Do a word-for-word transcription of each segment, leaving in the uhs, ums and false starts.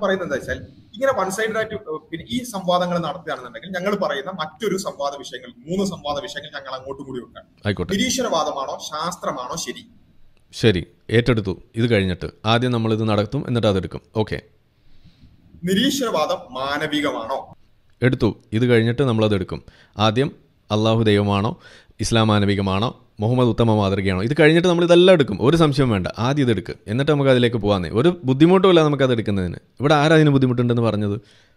പറയുന്നത് എന്താ വെച്ചാൽ ഇങ്ങനെ വൺ സൈഡ് ആയിട്ട് പിന്നെ ഈ സംവാദങ്ങൾ നടത്തുകയാണെന്നുണ്ടെങ്കിൽ ഞങ്ങൾ പറയുന്ന മറ്റൊരു സംവാദ വിഷയങ്ങൾ മൂന്ന് സംവാദ വിഷയങ്ങൾ ഞങ്ങൾ അങ്ങോട്ടും കൂടി വെക്കാം. നിരീശ്വരവാദമാണോ ശാസ്ത്രമാണോ ശരി? ശരി, ഏറ്റെടുത്തു. ഇത് കഴിഞ്ഞിട്ട് ആദ്യം നമ്മൾ ഇത് നടത്തും, എന്നിട്ട് അതെടുക്കും. ഓക്കെ. നിരീശ്വരവാദം മാനവികമാണോ? എടുത്തു. ഇത് കഴിഞ്ഞിട്ട് നമ്മളത് എടുക്കും. ആദ്യം അള്ളാഹു ദൈവമാണോ, ഇസ്ലാം മാനവികമാണോ, മുഹമ്മദ് ഉത്തമ മാതൃകയാണോ, ഇത് കഴിഞ്ഞിട്ട് നമ്മൾ ഇതെല്ലാം എടുക്കും. ഒരു സംശയം വേണ്ട, ആദ്യം ഇതെടുക്കുക, എന്നിട്ട് നമുക്ക് അതിലേക്ക് പോകാന്നേ. ഒരു ബുദ്ധിമുട്ടുമില്ല നമുക്കത് എടുക്കുന്നതിന്. ഇവിടെ ആരാ അതിന് ബുദ്ധിമുട്ടുണ്ടെന്ന് പറഞ്ഞത്?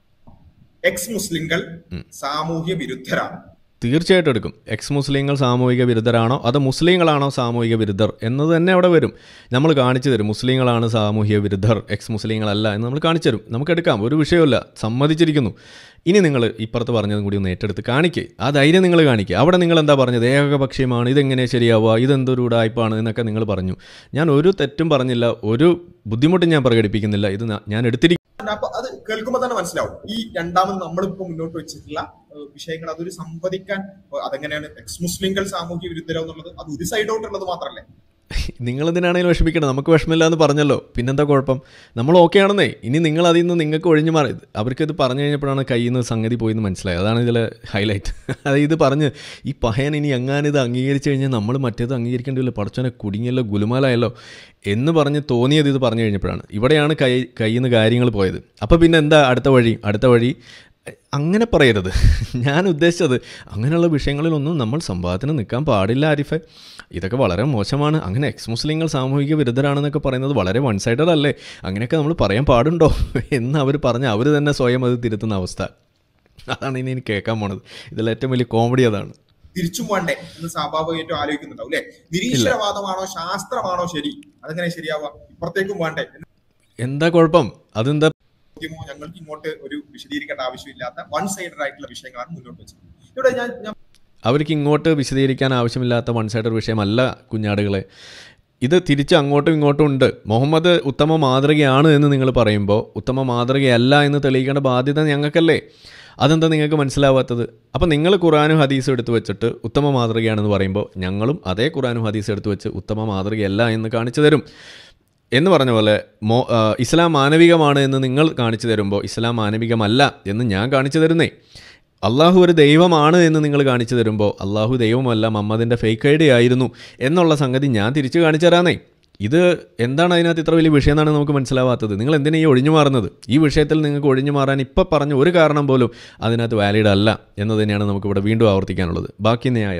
എക്സ് മുസ്ലിങ്ങൾ സാമൂഹ്യ വിരുദ്ധരാണ്. തീർച്ചയായിട്ടും എടുക്കും. എക്സ് മുസ്ലിങ്ങൾ സാമൂഹിക വിരുദ്ധരാണോ അതോ മുസ്ലിങ്ങളാണോ സാമൂഹിക വിരുദ്ധർ എന്നത് തന്നെ അവിടെ വരും. നമ്മൾ കാണിച്ചു തരും മുസ്ലിങ്ങളാണ് സാമൂഹിക വിരുദ്ധർ, എക്സ് മുസ്ലിങ്ങളല്ല എന്ന് നമ്മൾ കാണിച്ചു തരും. നമുക്കെടുക്കാം, ഒരു വിഷയമില്ല, സമ്മതിച്ചിരിക്കുന്നു. ഇനി നിങ്ങൾ ഇപ്പുറത്ത് പറഞ്ഞതും കൂടി ഒന്ന് ഏറ്റെടുത്ത് കാണിക്കുക. ആ ധൈര്യം നിങ്ങൾ കാണിക്കുക. അവിടെ നിങ്ങൾ എന്താ പറഞ്ഞത്? ഏകപക്ഷീയമാണ്, ഇതെങ്ങനെ ശരിയാവുക, ഇതെന്തൊരു ഉടായ്പാണ് എന്നൊക്കെ നിങ്ങൾ പറഞ്ഞു. ഞാൻ ഒരു തെറ്റും പറഞ്ഞില്ല, ഒരു ബുദ്ധിമുട്ടും ഞാൻ പ്രകടിപ്പിക്കുന്നില്ല. ഇത് ഞാൻ എടുത്തിരിക്കും. അപ്പൊ അത് കേൾക്കുമ്പോൾ തന്നെ മനസ്സിലാവും ഈ രണ്ടാമത് നമ്മളിപ്പോ മുന്നോട്ട് വെച്ചിട്ടുള്ള വിഷയങ്ങൾ അതൊരു സംവദിക്കാൻ അതെങ്ങനെയാണ് എക്സ് മുസ്ലിങ്ങൾ സാമൂഹ്യ വിരുദ്ധരോ എന്നുള്ളത് അത് ഒരു സൈഡോട്ടുള്ളത് മാത്രമല്ലേ. നിങ്ങളെന്തിനാണെങ്കിലും വിഷമിക്കണം, നമുക്ക് വിഷമില്ല എന്ന് പറഞ്ഞല്ലോ, പിന്നെന്താ കുഴപ്പം? നമ്മൾ ഓക്കെ ആണെന്നേ. ഇനി നിങ്ങൾ അതിൽ നിന്ന് നിങ്ങൾക്ക് ഒഴിഞ്ഞു മാറി. അവർക്കിത് പറഞ്ഞു കഴിഞ്ഞപ്പോഴാണ് കയ്യിൽ നിന്ന് സംഗതി പോയി എന്ന് മനസ്സിലായത്. അതാണ് ഇതിലെ ഹൈലൈറ്റ്. അത് ഇത് പറഞ്ഞ് ഈ പഹയൻ ഇനി എങ്ങാനിത് അംഗീകരിച്ച് കഴിഞ്ഞാൽ നമ്മൾ മറ്റേത് അംഗീകരിക്കേണ്ടില്ല, പടച്ചോനെ കുടുങ്ങിയല്ലോ, ഗുലുമാലായല്ലോ എന്ന് പറഞ്ഞ് തോന്നിയത് ഇത് പറഞ്ഞു കഴിഞ്ഞപ്പോഴാണ്. ഇവിടെയാണ് കൈ കയ്യിൽ നിന്ന് കാര്യങ്ങൾ പോയത്. അപ്പോൾ പിന്നെ എന്താ അടുത്ത വഴി? അടുത്ത വഴി അങ്ങനെ പറയരുത്. ഞാൻ ഉദ്ദേശിച്ചത് അങ്ങനെയുള്ള വിഷയങ്ങളിലൊന്നും നമ്മൾ സംവാദത്തിന് നിൽക്കാൻ പാടില്ല ആരിഫെ. ഇതൊക്കെ വളരെ മോശമാണ്. അങ്ങനെ എക്സ് മുസ്ലിങ്ങൾ സാമൂഹിക വിരുദ്ധരാണെന്നൊക്കെ പറയുന്നത് വളരെ വൺ സൈഡഡ് അല്ലേ? അങ്ങനെയൊക്കെ നമ്മൾ പറയാൻ പാടുണ്ടോ എന്ന് അവർ പറഞ്ഞ് അവർ തന്നെ സ്വയം അത് തിരുത്തുന്ന അവസ്ഥ. അതാണ് ഇനി എനിക്ക് കേൾക്കാൻ പോണത്. ഇതിൽ ഏറ്റവും വലിയ കോമഡി അതാണ്. തിരിച്ചും വേണ്ടേ എന്ന് സ്വാഭാവികമായിട്ടും ആലോചിക്കുന്നുണ്ടാവും അല്ലെ? നിരീശ്വരവാദമാണോ ശാസ്ത്രമാണോ ശരി? അതെങ്ങനെ ശരിയാവുക? ഇപ്പുറത്തേക്കും വേണ്ടേ? എന്താ കുഴപ്പം? അതെന്താ? ഞങ്ങൾക്ക് ഇങ്ങോട്ട് ഒരു വിശദീകരിക്കേണ്ട ആവശ്യമില്ലാത്ത വൺ സൈഡഡ് ആയിട്ടുള്ള വിഷയങ്ങളാണ് മുന്നോട്ട് വെച്ചത്. ഇവിടെ ഞാൻ അവർക്ക് ഇങ്ങോട്ട് വിശദീകരിക്കാൻ ആവശ്യമില്ലാത്ത വൺ സൈഡഡ് വിഷയമല്ല കുഞ്ഞാടുകളെ. ഇത് തിരിച്ച് അങ്ങോട്ടും ഇങ്ങോട്ടും ഉണ്ട്. മുഹമ്മദ് ഉത്തമ മാതൃകയാണ് എന്ന് നിങ്ങൾ പറയുമ്പോൾ ഉത്തമ മാതൃകയല്ല എന്ന് തെളിയിക്കേണ്ട ബാധ്യത ഞങ്ങൾക്കല്ലേ? അതെന്താ നിങ്ങൾക്ക് മനസ്സിലാവാത്തത്? അപ്പോൾ നിങ്ങൾ ഖുറാനും ഹദീസും എടുത്തു വെച്ചിട്ട് ഉത്തമ മാതൃകയാണെന്ന് പറയുമ്പോൾ ഞങ്ങളും അതേ ഖുറാനും ഹദീസും എടുത്തു വെച്ച് ഉത്തമ മാതൃകയല്ല എന്ന് കാണിച്ചു തരും. എന്ന് പറഞ്ഞ പോലെ മോ ഇസ്ലാം മാനവികമാണ് എന്ന് നിങ്ങൾ കാണിച്ചു തരുമ്പോൾ ഇസ്ലാം മാനവികമല്ല എന്ന് ഞാൻ കാണിച്ചു തരുന്നേ. അള്ളാഹു ഒരു ദൈവമാണ് എന്ന് നിങ്ങൾ കാണിച്ചു തരുമ്പോൾ അള്ളാഹു ദൈവമല്ല, മുഹമ്മദിൻ്റെ ഫേക്ക് ഐഡി ആയിരുന്നു എന്നുള്ള സംഗതി ഞാൻ തിരിച്ച് കാണിച്ചു തരാന്നേ. ഇത് എന്താണ് അതിനകത്ത് ഇത്ര വലിയ വിഷയം എന്നാണ് നമുക്ക് മനസ്സിലാവാത്തത്? നിങ്ങൾ എന്തിനാണ് ഈ ഒഴിഞ്ഞു മാറുന്നത്? ഈ വിഷയത്തിൽ നിങ്ങൾക്ക് ഒഴിഞ്ഞു മാറാൻ ഇപ്പം പറഞ്ഞ ഒരു കാരണം പോലും അതിനകത്ത് വാലിഡ് അല്ല എന്ന് തന്നെയാണ് നമുക്കിവിടെ വീണ്ടും ആവർത്തിക്കാനുള്ളത്. ബാക്കി ന്യായം